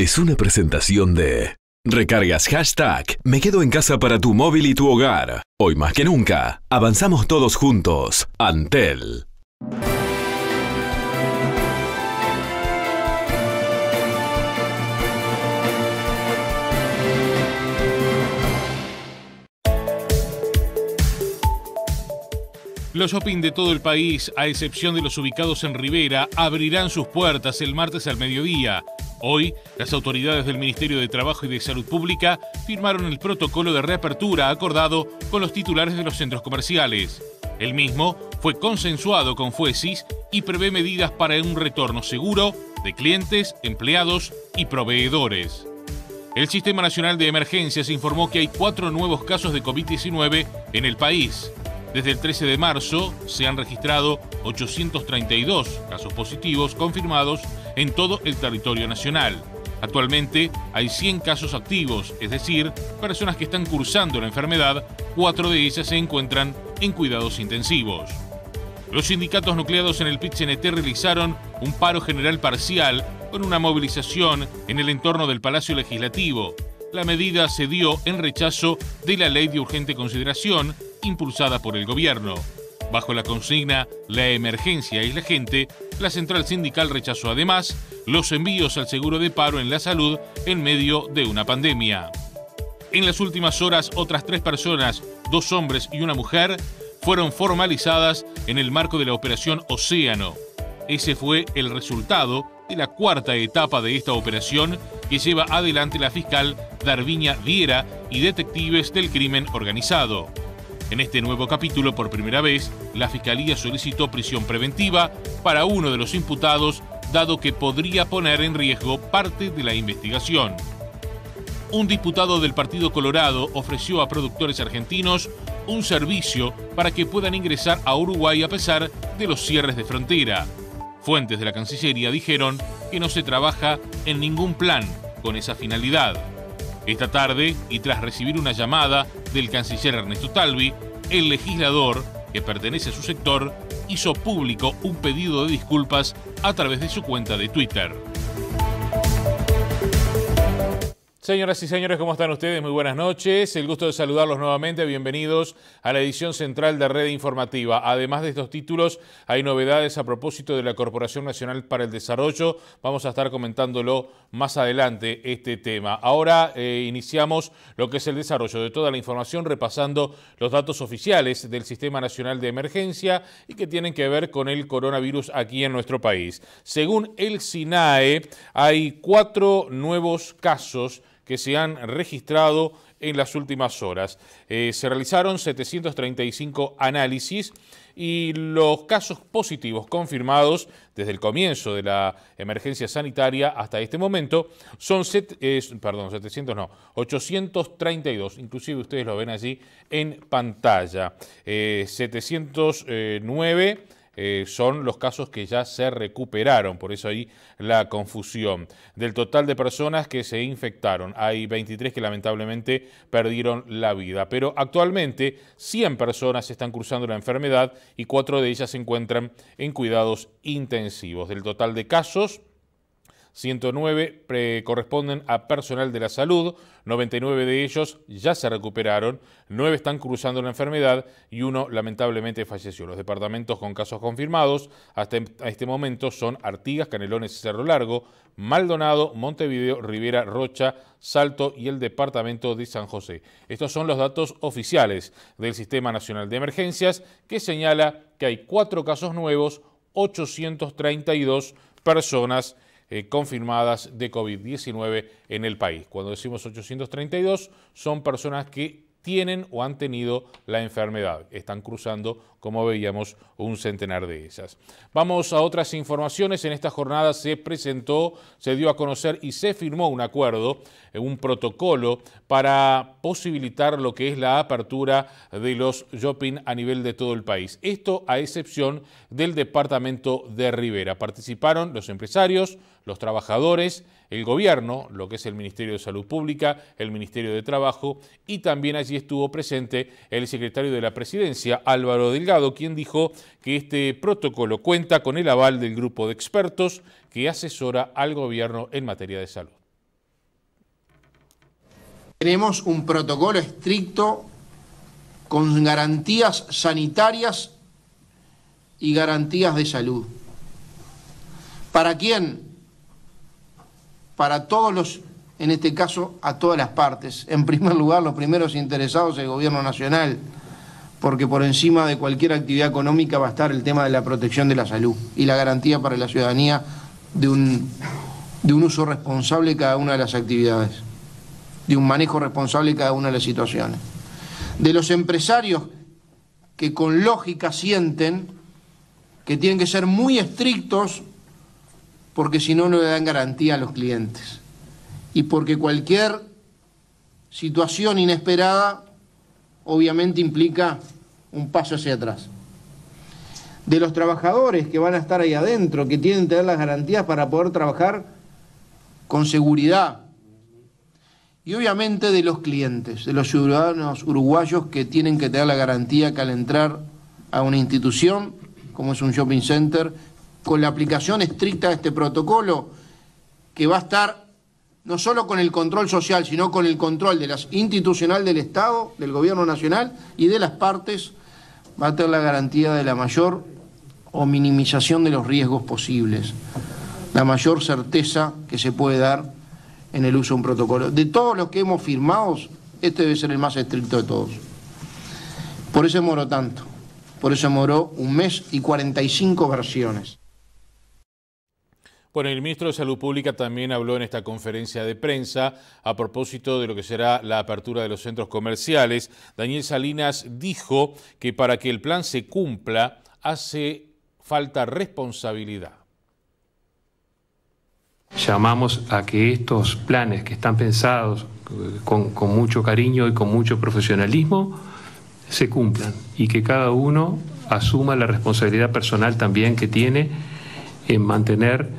es una presentación de Recargas hashtag Me Quedo en Casa para tu móvil y tu hogar. Hoy más que nunca, avanzamos todos juntos. Antel. Los shopping de todo el país, a excepción de los ubicados en Rivera, abrirán sus puertas el martes al mediodía. Hoy, las autoridades del Ministerio de Trabajo y de Salud Pública firmaron el protocolo de reapertura acordado con los titulares de los centros comerciales. El mismo fue consensuado con Fuesis y prevé medidas para un retorno seguro de clientes, empleados y proveedores. El Sistema Nacional de Emergencias informó que hay 4 nuevos casos de COVID-19 en el país. Desde el 13 de marzo se han registrado 832 casos positivos confirmados en todo el territorio nacional. Actualmente hay 100 casos activos, es decir, personas que están cursando la enfermedad. 4 de ellas se encuentran en cuidados intensivos. Los sindicatos nucleados en el PIT-CNT realizaron un paro general parcial con una movilización en el entorno del Palacio Legislativo. La medida se dio en rechazo de la ley de urgente consideración impulsada por el gobierno. Bajo la consigna La emergencia es la gente, la central sindical rechazó además los envíos al seguro de paro en la salud en medio de una pandemia. En las últimas horas, otras 3 personas, 2 hombres y una mujer, fueron formalizadas en el marco de la operación Océano. Ese fue el resultado de la 4ª etapa de esta operación que lleva adelante la fiscal Darviña Viera y detectives del crimen organizado. En este nuevo capítulo, por primera vez, la Fiscalía solicitó prisión preventiva para uno de los imputados, dado que podría poner en riesgo parte de la investigación. Un diputado del Partido Colorado ofreció a productores argentinos un servicio para que puedan ingresar a Uruguay a pesar de los cierres de frontera. Fuentes de la Cancillería dijeron que no se trabaja en ningún plan con esa finalidad. Esta tarde, y tras recibir una llamada del canciller Ernesto Talvi, el legislador, que pertenece a su sector, hizo público un pedido de disculpas a través de su cuenta de Twitter. Señoras y señores, ¿cómo están ustedes? Muy buenas noches. El gusto de saludarlos nuevamente. Bienvenidos a la edición central de Red Informativa. Además de estos títulos, hay novedades a propósito de la Corporación Nacional para el Desarrollo. Vamos a estar comentándolo más adelante este tema. Ahora iniciamos lo que es el desarrollo de toda la información, repasando los datos oficiales del Sistema Nacional de Emergencia y que tienen que ver con el coronavirus aquí en nuestro país. Según el SINAE, hay 4 nuevos casos que se han registrado en las últimas horas. Se realizaron 735 análisis y los casos positivos confirmados desde el comienzo de la emergencia sanitaria hasta este momento son 832, inclusive ustedes lo ven allí en pantalla. 709 son los casos que ya se recuperaron, por eso ahí la confusión. Del total de personas que se infectaron, hay 23 que lamentablemente perdieron la vida, pero actualmente 100 personas están cursando la enfermedad y 4 de ellas se encuentran en cuidados intensivos. Del total de casos, 109 corresponden a personal de la salud, 99 de ellos ya se recuperaron, 9 están cruzando la enfermedad y 1 lamentablemente falleció. Los departamentos con casos confirmados hasta este momento son Artigas, Canelones y Cerro Largo, Maldonado, Montevideo, Rivera, Rocha, Salto y el departamento de San José. Estos son los datos oficiales del Sistema Nacional de Emergencias, que señala que hay 4 casos nuevos, 832 personas confirmadas de COVID-19 en el país. Cuando decimos 832, son personas que tienen o han tenido la enfermedad. Están cruzando, como veíamos, un centenar de ellas. Vamos a otras informaciones. En esta jornada se dio a conocer y se firmó un acuerdo, un protocolo para posibilitar lo que es la apertura de los shopping a nivel de todo el país. Esto a excepción del departamento de Rivera. Participaron los empresarios, los trabajadores, el gobierno, lo que es el Ministerio de Salud Pública, el Ministerio de Trabajo, y también allí estuvo presente el secretario de la Presidencia, Álvaro Delgado, quien dijo que este protocolo cuenta con el aval del grupo de expertos que asesora al gobierno en materia de salud. Tenemos un protocolo estricto con garantías sanitarias y garantías de salud. ¿Para quién? Para todos los, en este caso, a todas las partes. En primer lugar, los primeros interesados, el Gobierno Nacional, porque por encima de cualquier actividad económica va a estar el tema de la protección de la salud y la garantía para la ciudadanía de un uso responsable de cada una de las actividades, de un manejo responsable de cada una de las situaciones. De los empresarios que con lógica sienten que tienen que ser muy estrictos porque si no, no le dan garantía a los clientes. Y porque cualquier situación inesperada obviamente implica un paso hacia atrás. De los trabajadores que van a estar ahí adentro, que tienen que tener las garantías para poder trabajar con seguridad. Y obviamente de los clientes, de los ciudadanos uruguayos que tienen que tener la garantía que al entrar a una institución, como es un shopping center, con la aplicación estricta de este protocolo, que va a estar no solo con el control social, sino con el control de las institucional del Estado, del Gobierno Nacional y de las partes, va a tener la garantía de la mayor o minimización de los riesgos posibles, la mayor certeza que se puede dar en el uso de un protocolo. De todos los que hemos firmado, este debe ser el más estricto de todos. Por eso demoró tanto, por eso demoró 1 mes y 45 versiones. Bueno, el ministro de Salud Pública también habló en esta conferencia de prensa a propósito de lo que será la apertura de los centros comerciales. Daniel Salinas dijo que para que el plan se cumpla hace falta responsabilidad. Llamamos a que estos planes que están pensados con mucho cariño y con mucho profesionalismo se cumplan y que cada uno asuma la responsabilidad personal también que tiene en mantener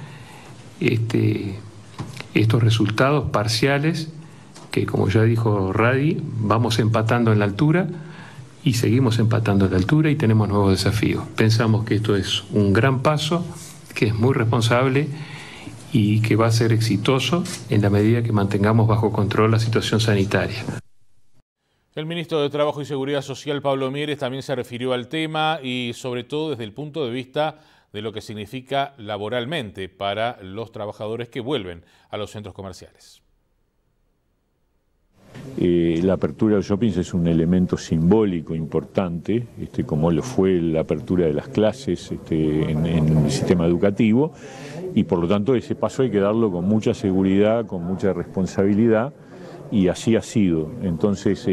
estos resultados parciales que, como ya dijo Radi, vamos empatando en la altura y seguimos empatando en la altura y tenemos nuevos desafíos. Pensamos que esto es un gran paso, que es muy responsable y que va a ser exitoso en la medida que mantengamos bajo control la situación sanitaria. El ministro de Trabajo y Seguridad Social, Pablo Mieres, también se refirió al tema y sobre todo desde el punto de vista de lo que significa laboralmente para los trabajadores que vuelven a los centros comerciales. La apertura de los shoppings es un elemento simbólico importante, como lo fue la apertura de las clases en el sistema educativo, y por lo tanto ese paso hay que darlo con mucha seguridad, con mucha responsabilidad, y así ha sido. Entonces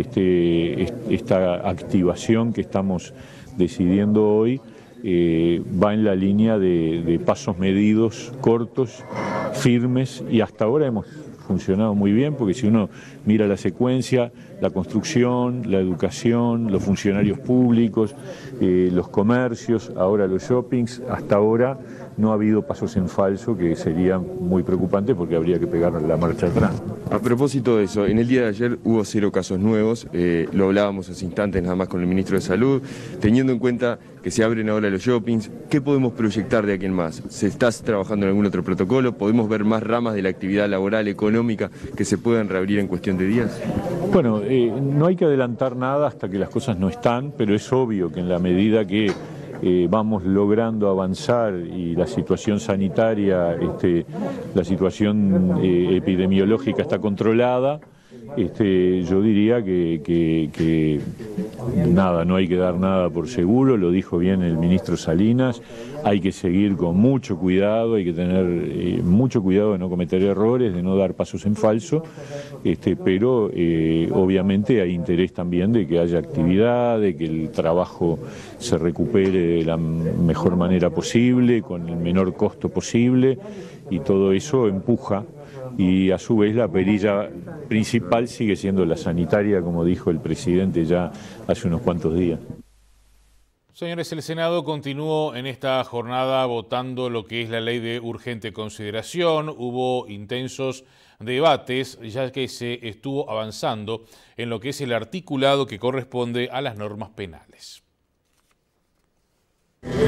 esta activación que estamos decidiendo hoy va en la línea de pasos medidos, cortos, firmes, y hasta ahora hemos funcionado muy bien, porque si uno mira la secuencia, la construcción, la educación, los funcionarios públicos, los comercios, ahora los shoppings, hasta ahora no ha habido pasos en falso, que sería muy preocupante porque habría que pegar la marcha atrás. A propósito de eso, en el día de ayer hubo 0 casos nuevos, lo hablábamos hace instantes nada más con el ministro de Salud, teniendo en cuenta que se abren ahora los shoppings, ¿qué podemos proyectar de aquí en más? ¿Se está trabajando en algún otro protocolo? ¿Podemos ver más ramas de la actividad laboral, económica, que se puedan reabrir en cuestión de días? Bueno, no hay que adelantar nada hasta que las cosas no están, pero es obvio que en la medida que vamos logrando avanzar y la situación sanitaria, la situación epidemiológica está controlada, yo diría que nada, no hay que dar nada por seguro, lo dijo bien el ministro Salinas, hay que seguir con mucho cuidado, hay que tener mucho cuidado de no cometer errores, de no dar pasos en falso, pero obviamente hay interés también de que haya actividad, de que el trabajo se recupere de la mejor manera posible, con el menor costo posible, y todo eso empuja. Y a su vez la perilla principal sigue siendo la sanitaria, como dijo el presidente ya hace unos cuantos días. Señores, el Senado continuó en esta jornada votando lo que es la ley de urgente consideración. Hubo intensos debates, ya que se estuvo avanzando en lo que es el articulado que corresponde a las normas penales.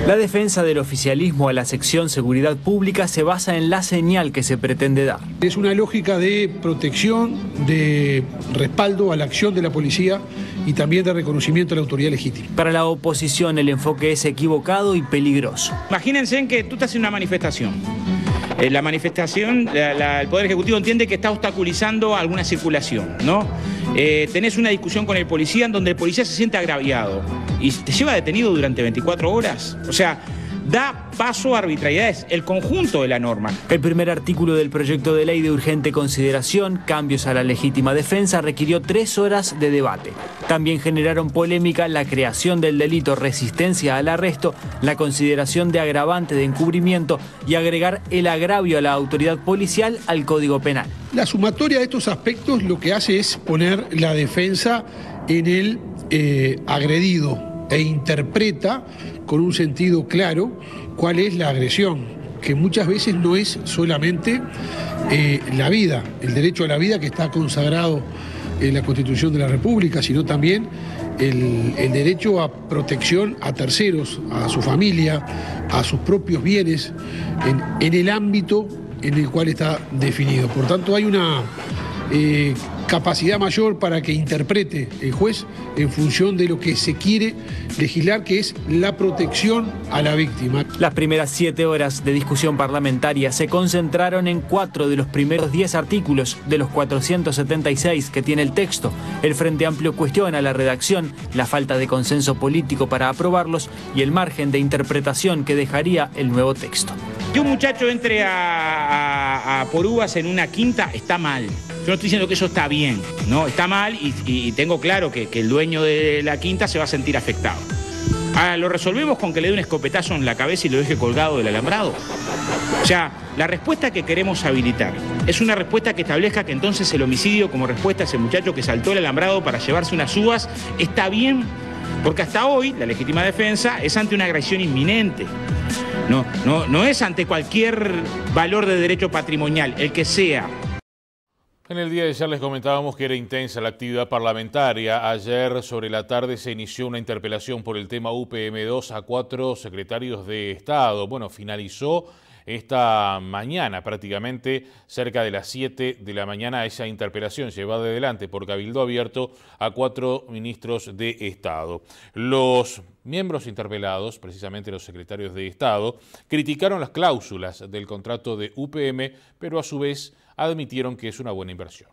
La defensa del oficialismo a la sección Seguridad Pública se basa en la señal que se pretende dar. Es una lógica de protección, de respaldo a la acción de la policía y también de reconocimiento a la autoridad legítima. Para la oposición el enfoque es equivocado y peligroso. Imagínense en que tú estás en una manifestación. La manifestación, el Poder Ejecutivo entiende que está obstaculizando alguna circulación, ¿no? Tenés una discusión con el policía en donde el policía se siente agraviado y te lleva detenido durante 24 horas. O sea, da paso a arbitrariedades, el conjunto de la norma. El primer artículo del proyecto de ley de urgente consideración, cambios a la legítima defensa, requirió 3 horas de debate. También generaron polémica la creación del delito resistencia al arresto, la consideración de agravante de encubrimiento y agregar el agravio a la autoridad policial al Código Penal. La sumatoria de estos aspectos lo que hace es poner la defensa en el agredido e interpreta con un sentido claro cuál es la agresión, que muchas veces no es solamente la vida, el derecho a la vida que está consagrado en la Constitución de la República, sino también el derecho a protección a terceros, a su familia, a sus propios bienes, en el ámbito en el cual está definido. Por tanto, hay una capacidad mayor para que interprete el juez en función de lo que se quiere legislar, que es la protección a la víctima. Las primeras 7 horas de discusión parlamentaria se concentraron en 4 de los primeros 10 artículos de los 476 que tiene el texto. El Frente Amplio cuestiona la redacción, la falta de consenso político para aprobarlos y el margen de interpretación que dejaría el nuevo texto. Que un muchacho entre a por uvas en una quinta está mal. Yo no estoy diciendo que eso está bien, ¿no? Está mal y tengo claro que el dueño de la quinta se va a sentir afectado. Ahora, ¿lo resolvemos con que le dé un escopetazo en la cabeza y lo deje colgado del alambrado? O sea, la respuesta que queremos habilitar es una respuesta que establezca que entonces el homicidio como respuesta a ese muchacho que saltó el alambrado para llevarse unas uvas está bien, porque hasta hoy la legítima defensa es ante una agresión inminente. No es ante cualquier valor de derecho patrimonial, el que sea. En el día de ayer les comentábamos que era intensa la actividad parlamentaria. Ayer sobre la tarde se inició una interpelación por el tema UPM2 a 4 secretarios de Estado. Bueno, finalizó esta mañana prácticamente cerca de las 7 de la mañana esa interpelación llevada adelante por Cabildo Abierto a 4 ministros de Estado. Los miembros interpelados, precisamente los secretarios de Estado, criticaron las cláusulas del contrato de UPM, pero a su vez admitieron que es una buena inversión.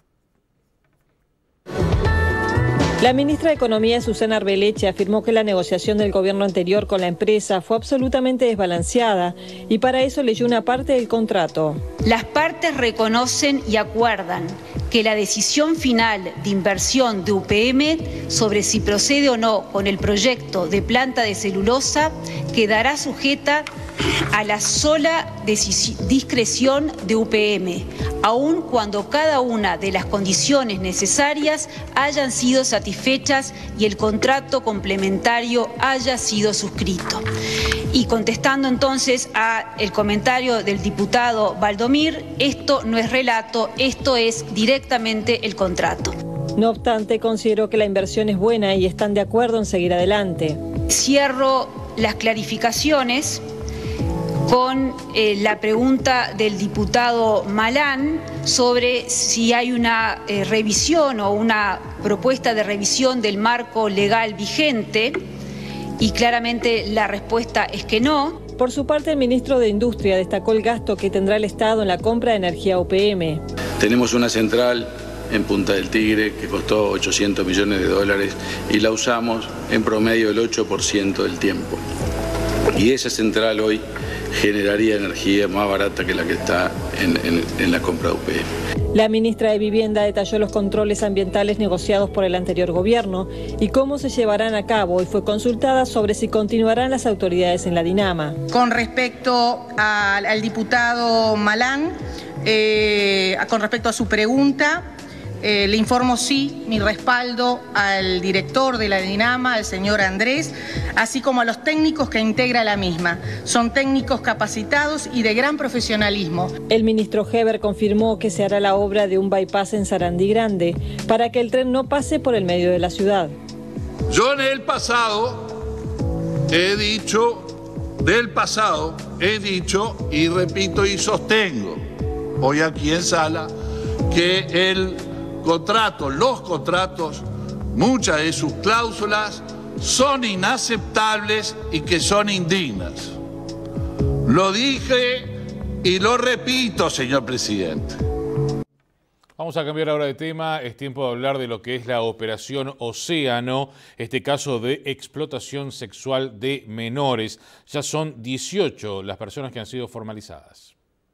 La ministra de Economía, Susana Arbeleche, afirmó que la negociación del gobierno anterior con la empresa fue absolutamente desbalanceada y para eso leyó una parte del contrato. Las partes reconocen y acuerdan que la decisión final de inversión de UPM sobre si procede o no con el proyecto de planta de celulosa quedará sujeta a la sola discreción de UPM, aun cuando cada una de las condiciones necesarias hayan sido satisfechas y el contrato complementario haya sido suscrito. Y contestando entonces al comentario del diputado Valdomir, esto no es relato, esto es directamente el contrato. No obstante, considero que la inversión es buena y están de acuerdo en seguir adelante. Cierro las clarificaciones con la pregunta del diputado Malán sobre si hay una revisión o una propuesta de revisión del marco legal vigente, y claramente la respuesta es que no. Por su parte, el ministro de Industria destacó el gasto que tendrá el Estado en la compra de energía UPM. Tenemos una central en Punta del Tigre que costó 800 millones de dólares y la usamos en promedio el 8% del tiempo. Y esa central hoy generaría energía más barata que la que está en la compra de UPM. La ministra de Vivienda detalló los controles ambientales negociados por el anterior gobierno y cómo se llevarán a cabo y fue consultada sobre si continuarán las autoridades en la Dinama. Con respecto al diputado Malán, con respecto a su pregunta, le informo sí, mi respaldo al director de la Dinama, al señor Andrés, así como a los técnicos que integra la misma. Son técnicos capacitados y de gran profesionalismo. El ministro Heber confirmó que se hará la obra de un bypass en Sarandí Grande para que el tren no pase por el medio de la ciudad. Yo en el pasado he dicho del pasado, he dicho y repito y sostengo hoy aquí en sala que los contratos, muchas de sus cláusulas son inaceptables y que son indignas. Lo dije y lo repito, señor presidente. Vamos a cambiar ahora de tema. Es tiempo de hablar de lo que es la Operación Océano, este caso de explotación sexual de menores. Ya son 18 las personas que han sido formalizadas.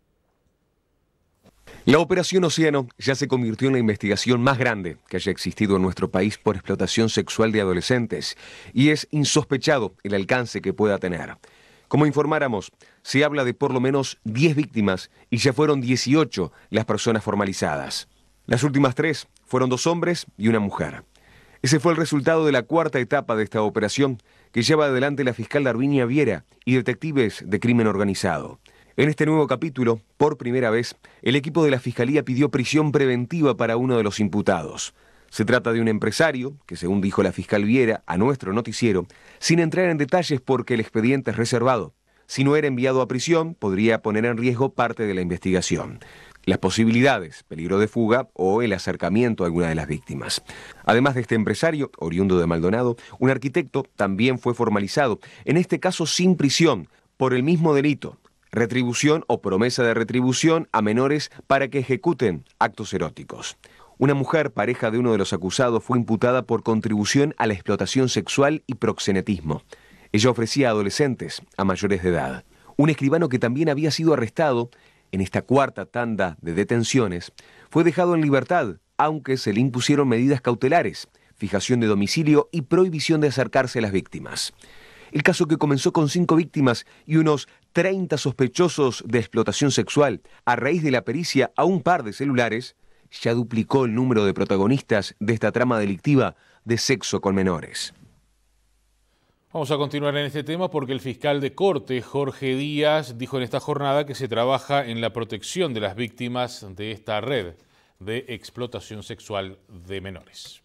La Operación Océano ya se convirtió en la investigación más grande que haya existido en nuestro país por explotación sexual de adolescentes y es insospechado el alcance que pueda tener. Como informáramos, se habla de por lo menos 10 víctimas y ya fueron 18 las personas formalizadas. Las últimas 3 fueron 2 hombres y una mujer. Ese fue el resultado de la cuarta etapa de esta operación que lleva adelante la fiscal Darvinia Viera y detectives de crimen organizado. En este nuevo capítulo, por primera vez, el equipo de la Fiscalía pidió prisión preventiva para uno de los imputados. Se trata de un empresario que, según dijo la fiscal Viera a nuestro noticiero, sin entrar en detalles porque el expediente es reservado. Si no era enviado a prisión, podría poner en riesgo parte de la investigación. Las posibilidades, peligro de fuga o el acercamiento a alguna de las víctimas. Además de este empresario, oriundo de Maldonado, un arquitecto también fue formalizado, en este caso sin prisión, por el mismo delito. Retribución o promesa de retribución a menores para que ejecuten actos eróticos. Una mujer, pareja de uno de los acusados, fue imputada por contribución a la explotación sexual y proxenetismo. Ella ofrecía a adolescentes, a mayores de edad. Un escribano que también había sido arrestado en esta cuarta tanda de detenciones, fue dejado en libertad, aunque se le impusieron medidas cautelares, fijación de domicilio y prohibición de acercarse a las víctimas. El caso, que comenzó con 5 víctimas y unos 30 sospechosos de explotación sexual, a raíz de la pericia a un par de celulares, ya duplicó el número de protagonistas de esta trama delictiva de sexo con menores. Vamos a continuar en este tema porque el fiscal de corte, Jorge Díaz, dijo en esta jornada que se trabaja en la protección de las víctimas de esta red de explotación sexual de menores.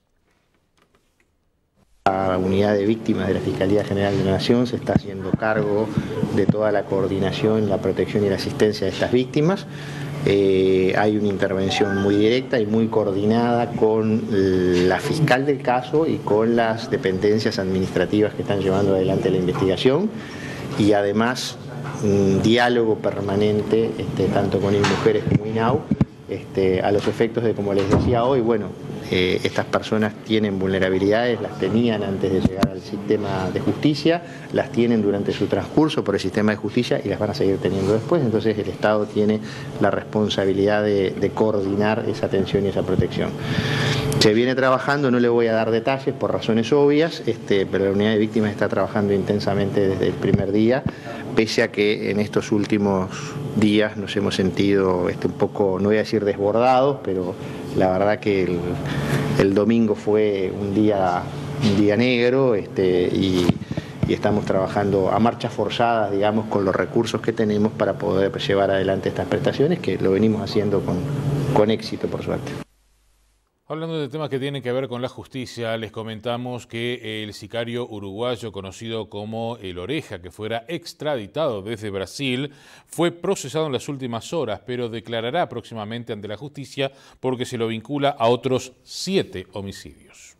La unidad de víctimas de la Fiscalía General de la Nación se está haciendo cargo de toda la coordinación, la protección y la asistencia de estas víctimas. Hay una intervención muy directa y muy coordinada con la fiscal del caso y con las dependencias administrativas que están llevando adelante la investigación, y además un diálogo permanente tanto con INMujeres como INAU, a los efectos de, como les decía hoy, estas personas tienen vulnerabilidades, las tenían antes de llegar al sistema de justicia, las tienen durante su transcurso por el sistema de justicia y las van a seguir teniendo después. Entonces el Estado tiene la responsabilidad de coordinar esa atención y esa protección. Se viene trabajando, no le voy a dar detalles por razones obvias, pero la unidad de víctimas está trabajando intensamente desde el primer día, pese a que en estos últimos días nos hemos sentido un poco, no voy a decir desbordados, pero la verdad que el domingo fue un día negro, y estamos trabajando a marchas forzadas, digamos, con los recursos que tenemos para poder llevar adelante estas prestaciones, que lo venimos haciendo con éxito, por suerte. Hablando de temas que tienen que ver con la justicia, les comentamos que el sicario uruguayo conocido como El Oreja, que fuera extraditado desde Brasil, fue procesado en las últimas horas, pero declarará próximamente ante la justicia porque se lo vincula a otros 7 homicidios.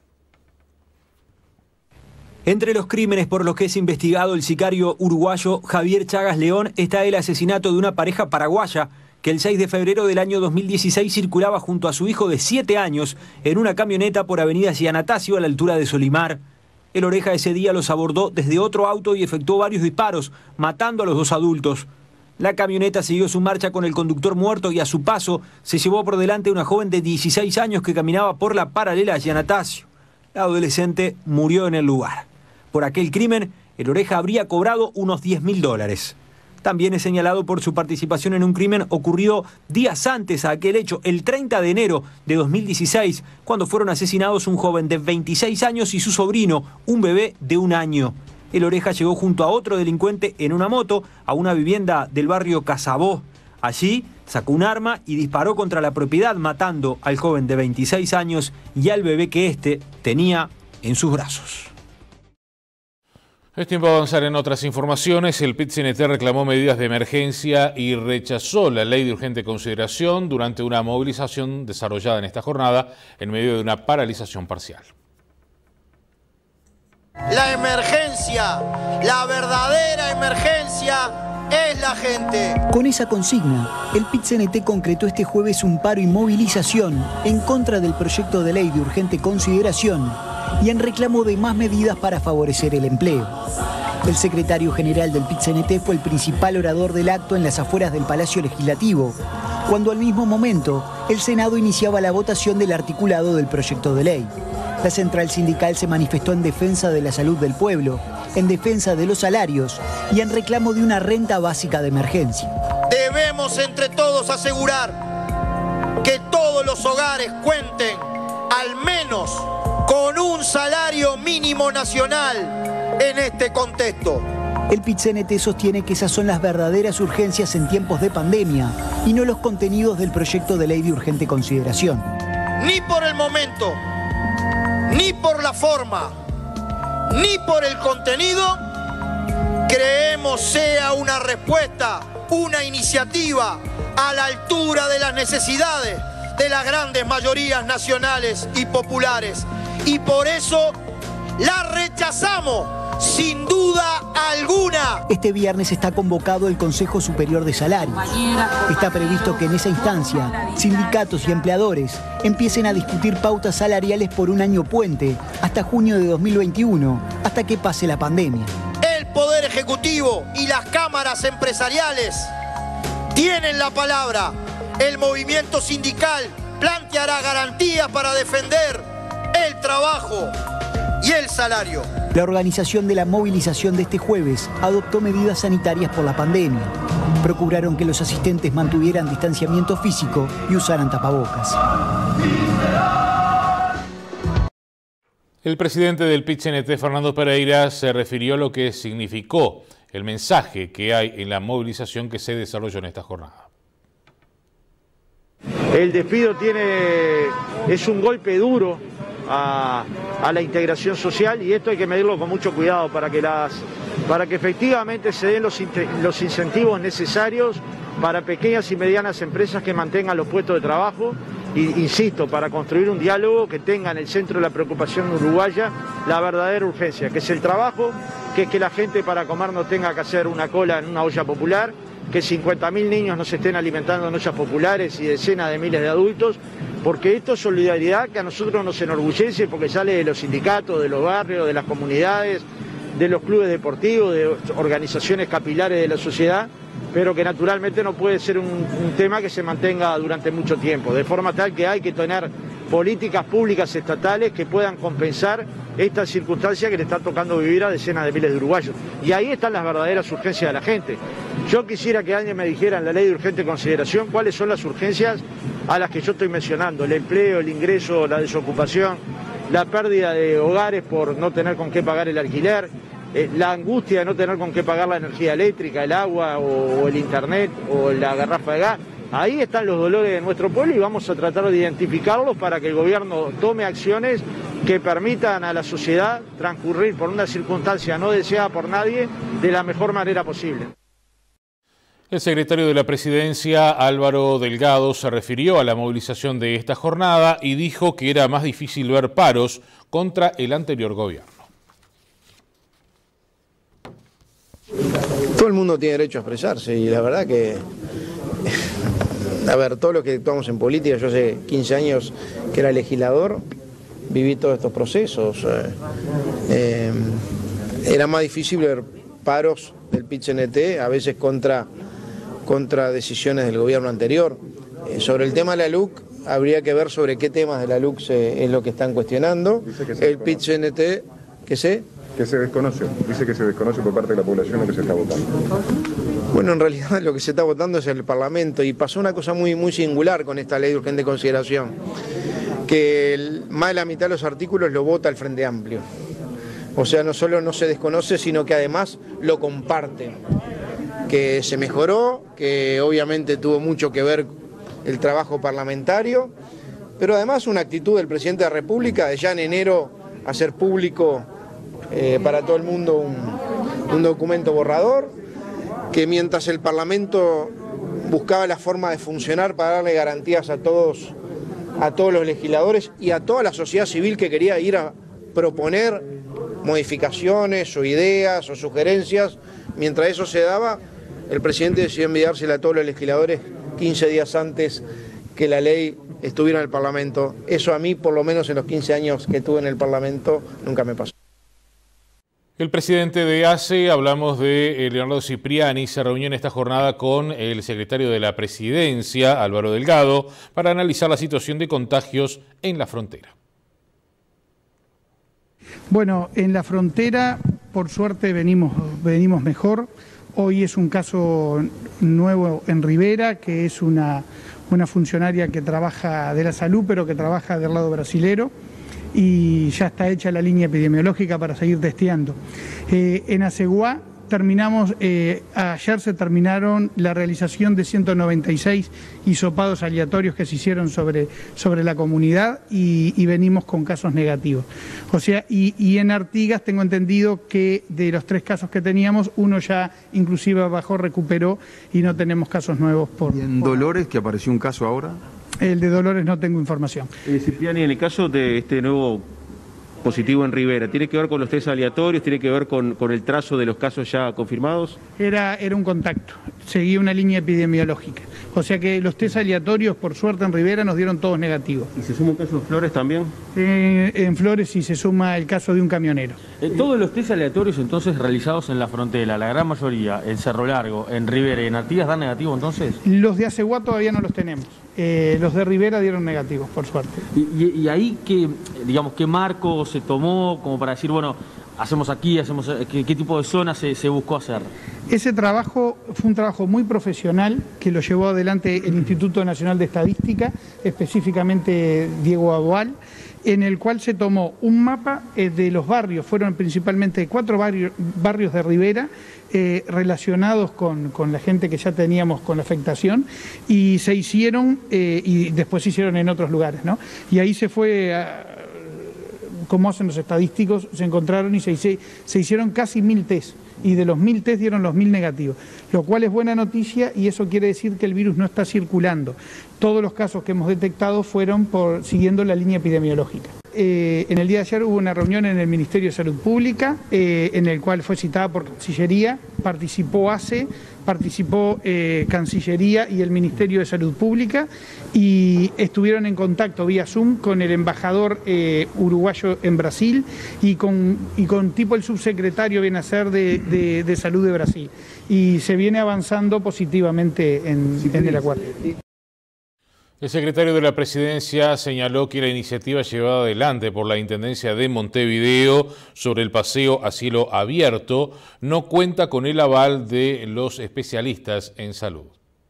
Entre los crímenes por los que es investigado el sicario uruguayo Javier Chagas León está el asesinato de una pareja paraguaya que el 6 de febrero del año 2016 circulaba junto a su hijo de 7 años en una camioneta por avenida Cianatacio a la altura de Solimar. El Oreja ese día los abordó desde otro auto y efectuó varios disparos, matando a los 2 adultos. La camioneta siguió su marcha con el conductor muerto y a su paso se llevó por delante a una joven de 16 años que caminaba por la paralela a Cianatacio. La adolescente murió en el lugar. Por aquel crimen, el Oreja habría cobrado unos $10.000. También es señalado por su participación en un crimen ocurrido días antes a aquel hecho, el 30 de enero de 2016, cuando fueron asesinados un joven de 26 años y su sobrino, un bebé de 1 año. El Oreja llegó junto a otro delincuente en una moto a una vivienda del barrio Casabó. Allí sacó un arma y disparó contra la propiedad, matando al joven de 26 años y al bebé que éste tenía en sus brazos. Es tiempo de avanzar en otras informaciones. El PIT-CNT reclamó medidas de emergencia y rechazó la ley de urgente consideración durante una movilización desarrollada en esta jornada en medio de una paralización parcial. La emergencia, la verdadera emergencia es la gente. Con esa consigna, el PIT-CNT concretó este jueves un paro y movilización en contra del proyecto de ley de urgente consideración y en reclamo de más medidas para favorecer el empleo. El secretario general del PIT-CNT fue el principal orador del acto en las afueras del Palacio Legislativo, cuando al mismo momento el Senado iniciaba la votación del articulado del proyecto de ley. La central sindical se manifestó en defensa de la salud del pueblo, en defensa de los salarios y en reclamo de una renta básica de emergencia. Debemos entre todos asegurar que todos los hogares cuenten al menos con un salario mínimo nacional en este contexto. El PIT-CNT sostiene que esas son las verdaderas urgencias en tiempos de pandemia y no los contenidos del proyecto de ley de urgente consideración. Ni por el momento, ni por la forma, ni por el contenido, creemos sea una respuesta, una iniciativa a la altura de las necesidades de las grandes mayorías nacionales y populares. Y por eso la rechazamos, sin duda alguna. Este viernes está convocado el Consejo Superior de Salarios. Está previsto que en esa instancia, sindicatos y empleadores empiecen a discutir pautas salariales por un año puente, hasta junio de 2021, hasta que pase la pandemia. El Poder Ejecutivo y las cámaras empresariales tienen la palabra. El movimiento sindical planteará garantías para defender el trabajo y el salario. La organización de la movilización de este jueves adoptó medidas sanitarias por la pandemia. Procuraron que los asistentes mantuvieran distanciamiento físico y usaran tapabocas. El presidente del PIT-CNT, Fernando Pereira, se refirió a lo que significó el mensaje que hay en la movilización que se desarrolló en esta jornada. El despido es un golpe duro a la integración social y esto hay que medirlo con mucho cuidado para que efectivamente se den los incentivos necesarios para pequeñas y medianas empresas que mantengan los puestos de trabajo y, insisto, para construir un diálogo que tenga en el centro de la preocupación uruguaya la verdadera urgencia, que es el trabajo, que es que la gente para comer no tenga que hacer una cola en una olla popular, que 50.000 niños no se estén alimentando en ollas populares y decenas de miles de adultos, porque esto es solidaridad que a nosotros nos enorgullece porque sale de los sindicatos, de los barrios, de las comunidades, de los clubes deportivos, de organizaciones capilares de la sociedad, pero que naturalmente no puede ser un tema que se mantenga durante mucho tiempo, de forma tal que hay que tener políticas públicas estatales que puedan compensar esta circunstancia que le está tocando vivir a decenas de miles de uruguayos. Y ahí están las verdaderas urgencias de la gente. Yo quisiera que alguien me dijera en la ley de urgente consideración cuáles son las urgencias a las que yo estoy mencionando: el empleo, el ingreso, la desocupación, la pérdida de hogares por no tener con qué pagar el alquiler, la angustia de no tener con qué pagar la energía eléctrica, el agua o el internet o la garrafa de gas. Ahí están los dolores de nuestro pueblo y vamos a tratar de identificarlos para que el gobierno tome acciones que permitan a la sociedad transcurrir por una circunstancia no deseada por nadie de la mejor manera posible. El secretario de la Presidencia, Álvaro Delgado, se refirió a la movilización de esta jornada y dijo que era más difícil ver paros contra el anterior gobierno. Todo el mundo tiene derecho a expresarse y la verdad que, a ver, todos los que actuamos en política, yo hace 15 años que era legislador, viví todos estos procesos. Era más difícil ver paros del PIT-CNT, a veces contra decisiones del gobierno anterior. Sobre el tema de la LUC, habría que ver sobre qué temas de la LUC es lo que están cuestionando. El PIT-CNT, que se desconoce, dice que se desconoce por parte de la población lo que se está votando. Bueno, en realidad lo que se está votando es el Parlamento y pasó una cosa muy, muy singular con esta ley de urgente consideración, que más de la mitad de los artículos lo vota el Frente Amplio. O sea, no solo no se desconoce, sino que además lo comparten. Que se mejoró, que obviamente tuvo mucho que ver el trabajo parlamentario, pero además una actitud del presidente de la República de ya en enero hacer público para todo el mundo un documento borrador, que mientras el Parlamento buscaba la forma de funcionar para darle garantías a todos los legisladores y a toda la sociedad civil que quería ir a proponer modificaciones o ideas o sugerencias, mientras eso se daba, el presidente decidió enviársela a todos los legisladores 15 días antes que la ley estuviera en el Parlamento. Eso a mí, por lo menos en los 15 años que estuve en el Parlamento, nunca me pasó. El presidente de ACE, hablamos de Leonardo Cipriani, se reunió en esta jornada con el secretario de la Presidencia, Álvaro Delgado, para analizar la situación de contagios en la frontera. Bueno, en la frontera, por suerte, venimos mejor. Hoy es un caso nuevo en Rivera, que es una funcionaria que trabaja de la salud, pero que trabaja del lado brasilero, y ya está hecha la línea epidemiológica para seguir testeando. En Aceguá terminamos, ayer se terminaron la realización de 196 hisopados aleatorios que se hicieron sobre la comunidad y venimos con casos negativos. O sea, y en Artigas tengo entendido que de los 3 casos que teníamos, uno ya inclusive bajó, recuperó y no tenemos casos nuevos. ¿Y en Dolores, que apareció un caso ahora? El de Dolores no tengo información. Cipriani, en el caso de este nuevo positivo en Rivera, ¿tiene que ver con los test aleatorios? ¿Tiene que ver con el trazo de los casos ya confirmados? Era un contacto, seguía una línea epidemiológica. O sea que los test aleatorios, por suerte, en Rivera nos dieron todos negativos. ¿Y se suma un caso en Flores también? En Flores sí se suma el caso de un camionero. Todos los test aleatorios entonces realizados en la frontera, la gran mayoría, en Cerro Largo, en Rivera y en Artigas, ¿dan negativo entonces? Los de Aceguá todavía no los tenemos. Los de Rivera dieron negativos, por suerte. ¿Y ahí qué marco se tomó como para decir, bueno, hacemos aquí, qué tipo de zonas se buscó hacer? Ese trabajo fue un trabajo muy profesional que lo llevó adelante el Instituto Nacional de Estadística, específicamente Diego Aboal, en el cual se tomó un mapa de los barrios, fueron principalmente 4 barrios de Rivera, relacionados con la gente que ya teníamos con la afectación, y se hicieron, y después se hicieron en otros lugares, ¿no? Y ahí se fue, como hacen los estadísticos, se encontraron y se hicieron casi 1000 test, y de los 1000 test dieron los 1000 negativos, lo cual es buena noticia y eso quiere decir que el virus no está circulando. Todos los casos que hemos detectado fueron siguiendo la línea epidemiológica. En el día de ayer hubo una reunión en el Ministerio de Salud Pública, en el cual fue citada por Cancillería, participó ACE, participó Cancillería y el Ministerio de Salud Pública, y estuvieron en contacto vía Zoom con el embajador uruguayo en Brasil y con tipo el subsecretario viene a ser de Salud de Brasil. Y se viene avanzando positivamente en el acuerdo. El secretario de la Presidencia señaló que la iniciativa llevada adelante por la Intendencia de Montevideo sobre el paseo a cielo abierto no cuenta con el aval de los especialistas en salud.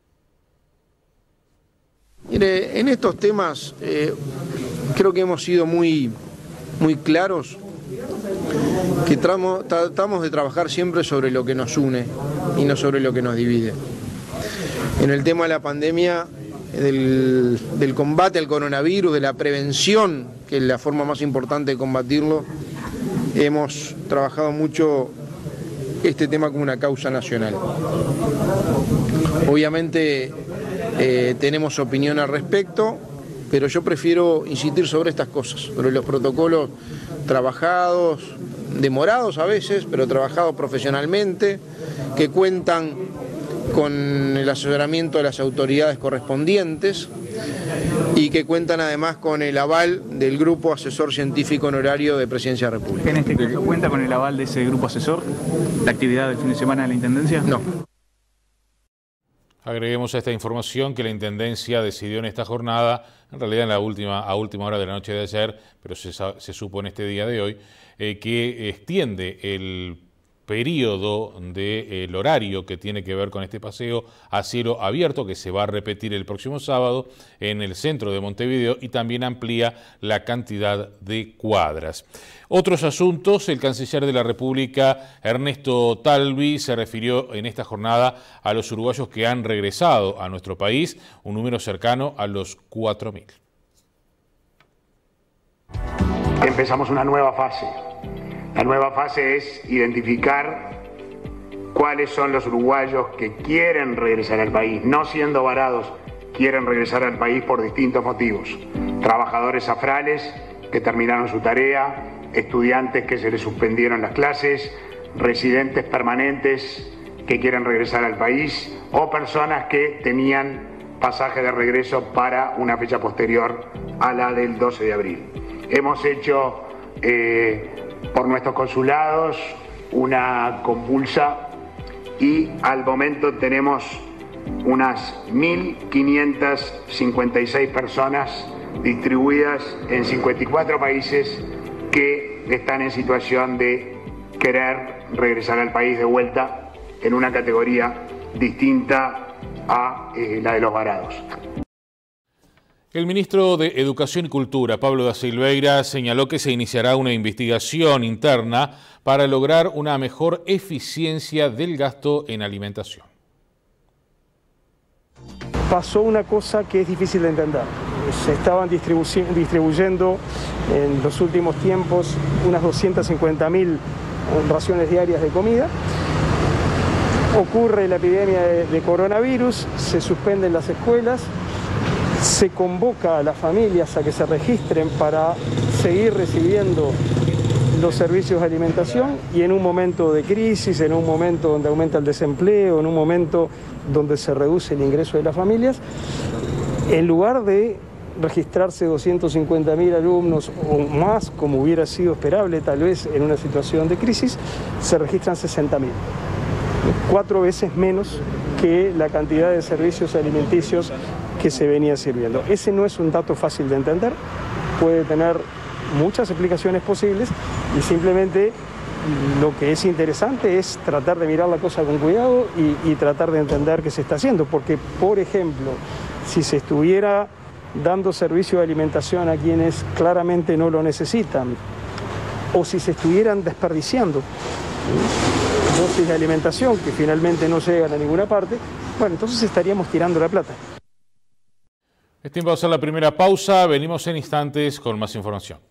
Mire, en estos temas creo que hemos sido muy claros, que tratamos de trabajar siempre sobre lo que nos une y no sobre lo que nos divide. En el tema de la pandemia, del combate al coronavirus, de la prevención, que es la forma más importante de combatirlo, hemos trabajado mucho este tema como una causa nacional. Obviamente tenemos opinión al respecto, pero yo prefiero insistir sobre estas cosas, sobre los protocolos trabajados, demorados a veces, pero trabajados profesionalmente, que cuentan con el asesoramiento de las autoridades correspondientes y que cuentan además con el aval del Grupo Asesor Científico Honorario de Presidencia de la República. ¿En este caso cuenta con el aval de ese grupo asesor, la actividad del fin de semana de la Intendencia? No. Agreguemos a esta información que la Intendencia decidió en esta jornada, en realidad a última hora de la noche de ayer, pero se supo en este día de hoy, que extiende el periodo del horario que tiene que ver con este paseo a cielo abierto, que se va a repetir el próximo sábado en el centro de Montevideo, y también amplía la cantidad de cuadras. Otros asuntos: el canciller de la República, Ernesto Talvi, se refirió en esta jornada a los uruguayos que han regresado a nuestro país, un número cercano a los 4.000. Empezamos una nueva fase. La nueva fase es identificar cuáles son los uruguayos que quieren regresar al país, no siendo varados, quieren regresar al país por distintos motivos. Trabajadores afrales que terminaron su tarea, estudiantes que se les suspendieron las clases, residentes permanentes que quieren regresar al país o personas que tenían pasaje de regreso para una fecha posterior a la del 12 de abril. Hemos hecho por nuestros consulados una compulsa y al momento tenemos unas 1.556 personas distribuidas en 54 países que están en situación de querer regresar al país de vuelta en una categoría distinta a la de los varados. El ministro de Educación y Cultura, Pablo da Silveira, señaló que se iniciará una investigación interna para lograr una mejor eficiencia del gasto en alimentación. Pasó una cosa que es difícil de entender. Se estaban distribuyendo en los últimos tiempos unas 250.000 raciones diarias de comida. Ocurre la epidemia de coronavirus, se suspenden las escuelas, se convoca a las familias a que se registren para seguir recibiendo los servicios de alimentación y en un momento de crisis, en un momento donde aumenta el desempleo, en un momento donde se reduce el ingreso de las familias, en lugar de registrarse 250.000 alumnos o más, como hubiera sido esperable tal vez en una situación de crisis, se registran 60.000. 4 veces menos que la cantidad de servicios alimenticios que se venía sirviendo. Ese no es un dato fácil de entender, puede tener muchas explicaciones posibles y simplemente lo que es interesante es tratar de mirar la cosa con cuidado y tratar de entender qué se está haciendo, porque, por ejemplo, si se estuviera dando servicio de alimentación a quienes claramente no lo necesitan, o si se estuvieran desperdiciando dosis de alimentación que finalmente no llegan a ninguna parte, bueno, entonces estaríamos tirando la plata. Es tiempo de hacer la primera pausa, venimos en instantes con más información.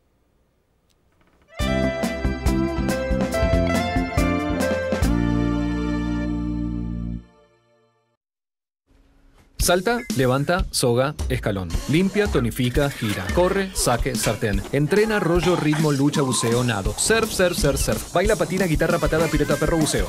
Salta, levanta, soga, escalón. Limpia, tonifica, gira. Corre, saque, sartén. Entrena, rollo, ritmo, lucha, buceo, nado. Surf, surf, surf, surf. Baila, patina, guitarra, patada, pirata, perro, buceo.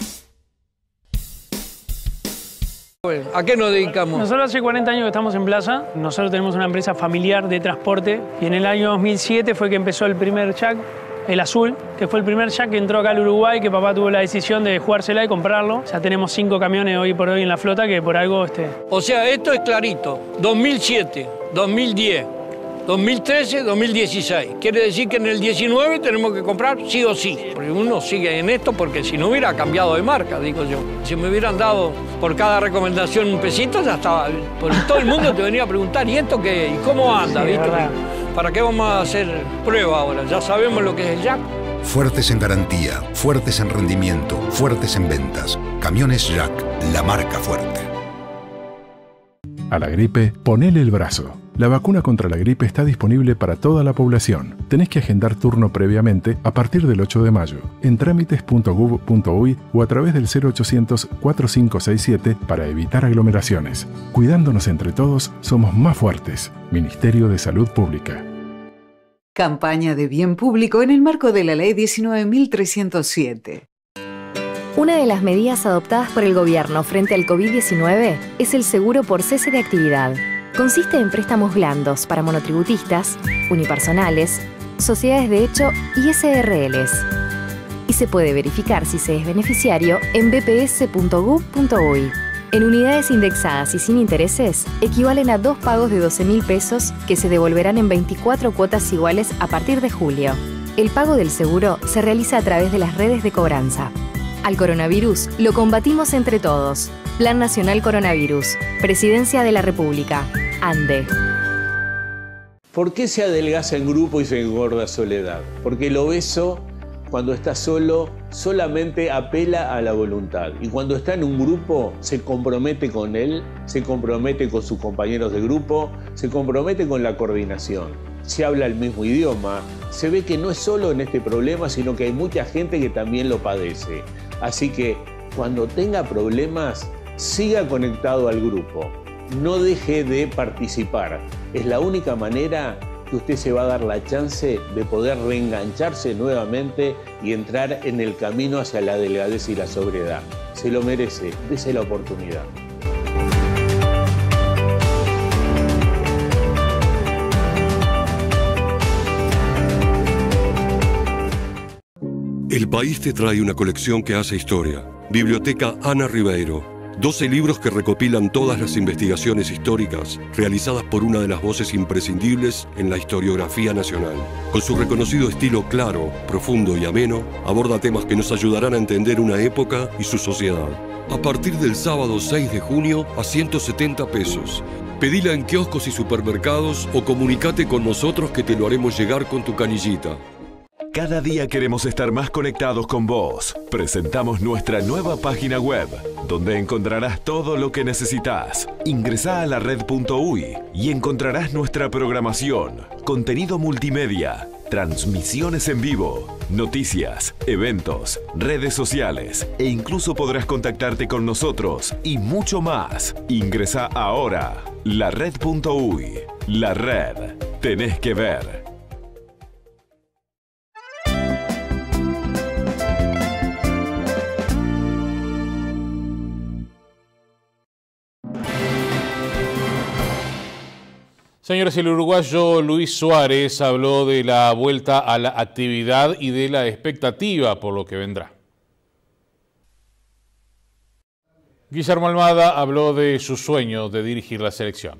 ¿A qué nos dedicamos? Nosotros hace 40 años que estamos en Plaza. Nosotros tenemos una empresa familiar de transporte y en el año 2007 fue que empezó el primer Jack, el azul, que fue el primer Jack que entró acá al Uruguay, que papá tuvo la decisión de jugársela y comprarlo. Ya tenemos 5 camiones hoy por hoy en la flota que por algo... O sea, esto es clarito. 2007, 2010, 2013, 2016. Quiere decir que en el 19 tenemos que comprar sí o sí. Porque uno sigue en esto porque si no hubiera cambiado de marca, digo yo. Si me hubieran dado por cada recomendación un pesito, ya estaba. Porque todo el mundo te venía a preguntar, ¿y esto qué? ¿Y cómo anda? Sí, ¿viste? ¿Para qué vamos a hacer prueba ahora? Ya sabemos lo que es el Jack. Fuertes en garantía, fuertes en rendimiento, fuertes en ventas. Camiones Jack, la marca fuerte. A la gripe, ponele el brazo. La vacuna contra la gripe está disponible para toda la población. Tenés que agendar turno previamente a partir del 8 de mayo en trámites.gov.uy o a través del 0800 4567 para evitar aglomeraciones. Cuidándonos entre todos, somos más fuertes. Ministerio de Salud Pública. Campaña de bien público en el marco de la Ley 19.307. Una de las medidas adoptadas por el gobierno frente al COVID-19 es el seguro por cese de actividad. Consiste en préstamos blandos para monotributistas, unipersonales, sociedades de hecho y SRLs. Y se puede verificar si se es beneficiario en bps.gov.uy. En unidades indexadas y sin intereses, equivalen a 2 pagos de 12.000 pesos que se devolverán en 24 cuotas iguales a partir de julio. El pago del seguro se realiza a través de las redes de cobranza. Al coronavirus lo combatimos entre todos. Plan Nacional Coronavirus. Presidencia de la República. ANDE. ¿Por qué se adelgaza en grupo y se engorda soledad? Porque el obeso, cuando está solo, solamente apela a la voluntad. Y cuando está en un grupo, se compromete con él, se compromete con sus compañeros de grupo, se compromete con la coordinación. Se habla el mismo idioma. Se ve que no es solo en este problema, sino que hay mucha gente que también lo padece. Así que cuando tenga problemas, siga conectado al grupo. No deje de participar. Es la única manera que usted se va a dar la chance de poder reengancharse nuevamente y entrar en el camino hacia la delgadez y la sobriedad. Se lo merece, dese la oportunidad. El País te trae una colección que hace historia. Biblioteca Ana Ribeiro. 12 libros que recopilan todas las investigaciones históricas realizadas por una de las voces imprescindibles en la historiografía nacional. Con su reconocido estilo claro, profundo y ameno, aborda temas que nos ayudarán a entender una época y su sociedad. A partir del sábado 6 de junio a 170 pesos. Pedila en kioscos y supermercados o comunicate con nosotros que te lo haremos llegar con tu canillita. Cada día queremos estar más conectados con vos. Presentamos nuestra nueva página web, donde encontrarás todo lo que necesitas. Ingresá a lared.uy y encontrarás nuestra programación, contenido multimedia, transmisiones en vivo, noticias, eventos, redes sociales e incluso podrás contactarte con nosotros y mucho más. Ingresá ahora. Lared.uy. La red. Tenés que ver. Señores, el uruguayo Luis Suárez habló de la vuelta a la actividad y de la expectativa por lo que vendrá. Guillermo Almada habló de su sueño de dirigir la selección.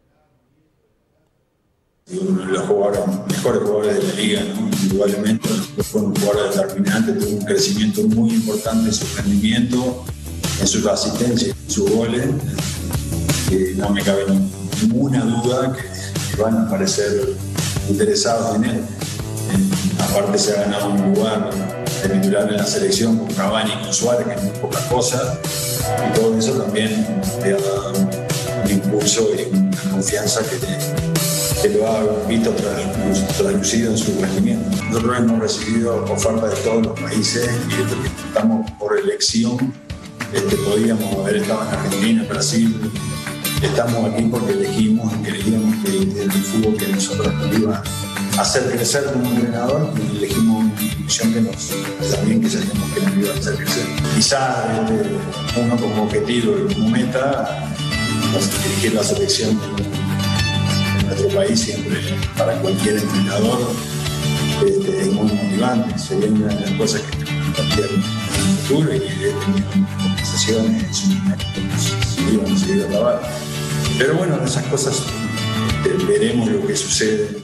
Uno de los mejores jugadores de la liga, ¿no? Indudablemente fue un jugador determinante, tuvo un crecimiento muy importante en su rendimiento, en sus asistencias, en sus goles. No me cabe ninguna duda que van a aparecer interesados en él. Aparte se ha ganado un lugar de titular en la selección con Cavani y con Suárez, que es muy poca cosa, y todo eso también le ha dado un impulso y una confianza que lo ha visto traducido en su rendimiento. Nosotros hemos recibido ofertas de todos los países y estamos por elección. Podíamos haber estado en Argentina, en Brasil. Estamos aquí porque elegimos y creíamos que el fútbol que nosotros nos iba a hacer crecer como entrenador, y elegimos una institución que también que sabíamos que nos iba a hacer crecer. Quizá uno como objetivo y como meta, dirigir la selección de nuestro país siempre para cualquier entrenador es muy motivante. Sería una de las cosas que tenemos que cambiar en el futuro, y he tenido conversaciones en su momento si íbamos a seguir a acabar. Pero bueno, esas cosas veremos lo que sucede.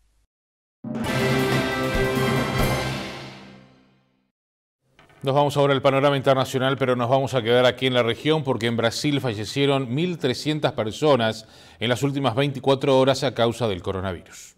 Nos vamos ahora al panorama internacional, pero nos vamos a quedar aquí en la región porque en Brasil fallecieron 1.300 personas en las últimas 24 horas a causa del coronavirus.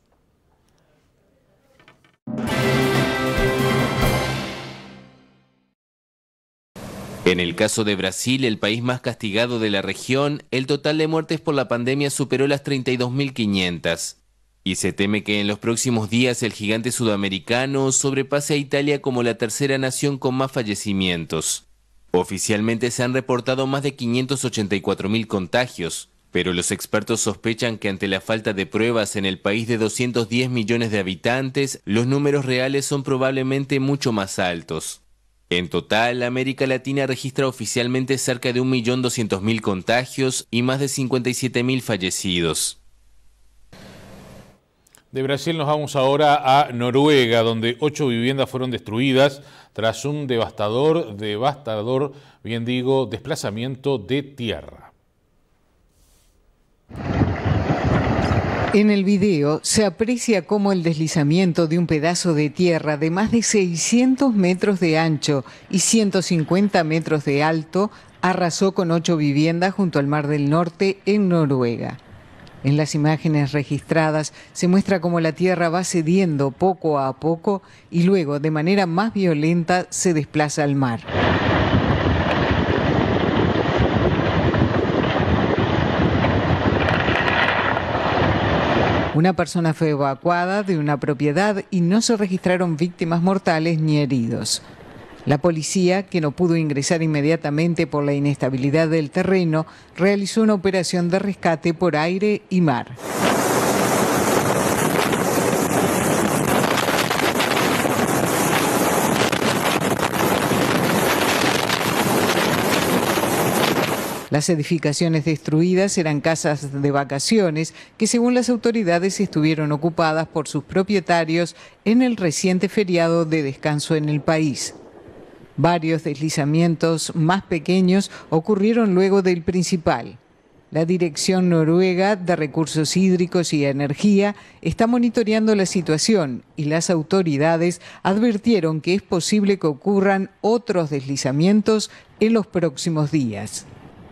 En el caso de Brasil, el país más castigado de la región, el total de muertes por la pandemia superó las 32.500. Y se teme que en los próximos días el gigante sudamericano sobrepase a Italia como la tercera nación con más fallecimientos. Oficialmente se han reportado más de 584.000 contagios, pero los expertos sospechan que ante la falta de pruebas en el país de 210 millones de habitantes, los números reales son probablemente mucho más altos. En total, América Latina registra oficialmente cerca de 1.200.000 contagios y más de 57.000 fallecidos. De Brasil nos vamos ahora a Noruega, donde 8 viviendas fueron destruidas tras un devastador, desplazamiento de tierra. En el video se aprecia cómo el deslizamiento de un pedazo de tierra de más de 600 metros de ancho y 150 metros de alto arrasó con 8 viviendas junto al Mar del Norte en Noruega. En las imágenes registradas se muestra cómo la tierra va cediendo poco a poco y luego, de manera más violenta, se desplaza al mar. Una persona fue evacuada de una propiedad y no se registraron víctimas mortales ni heridos. La policía, que no pudo ingresar inmediatamente por la inestabilidad del terreno, realizó una operación de rescate por aire y mar. Las edificaciones destruidas eran casas de vacaciones que, según las autoridades, estuvieron ocupadas por sus propietarios en el reciente feriado de descanso en el país. Varios deslizamientos más pequeños ocurrieron luego del principal. La Dirección Noruega de Recursos Hídricos y Energía está monitoreando la situación y las autoridades advirtieron que es posible que ocurran otros deslizamientos en los próximos días.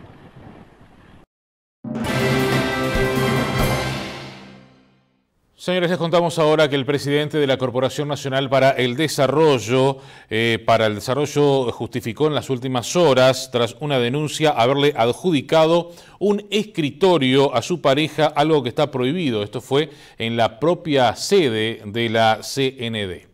Señores, les contamos ahora que el presidente de la Corporación Nacional para el Desarrollo justificó en las últimas horas, tras una denuncia, haberle adjudicado un escritorio a su pareja, algo que está prohibido. Esto fue en la propia sede de la CND.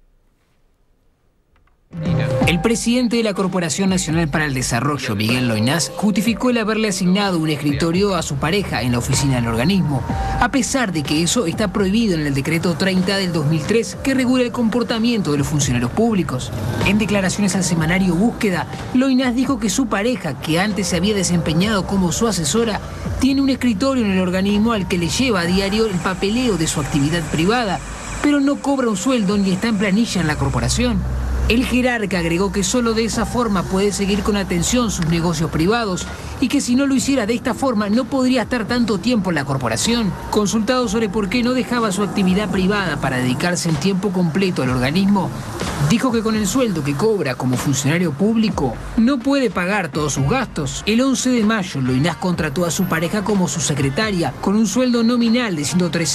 El presidente de la Corporación Nacional para el Desarrollo, Miguel Loynaz, justificó el haberle asignado un escritorio a su pareja en la oficina del organismo, a pesar de que eso está prohibido en el decreto 30 del 2003 que regula el comportamiento de los funcionarios públicos. En declaraciones al semanario Búsqueda, Loynaz dijo que su pareja, que antes se había desempeñado como su asesora, tiene un escritorio en el organismo al que le lleva a diario el papeleo de su actividad privada, pero no cobra un sueldo ni está en planilla en la corporación. El jerarca agregó que solo de esa forma puede seguir con atención sus negocios privados y que si no lo hiciera de esta forma no podría estar tanto tiempo en la corporación. Consultado sobre por qué no dejaba su actividad privada para dedicarse en tiempo completo al organismo, dijo que con el sueldo que cobra como funcionario público no puede pagar todos sus gastos. El 11 de mayo, Loynaz contrató a su pareja como su secretaria con un sueldo nominal de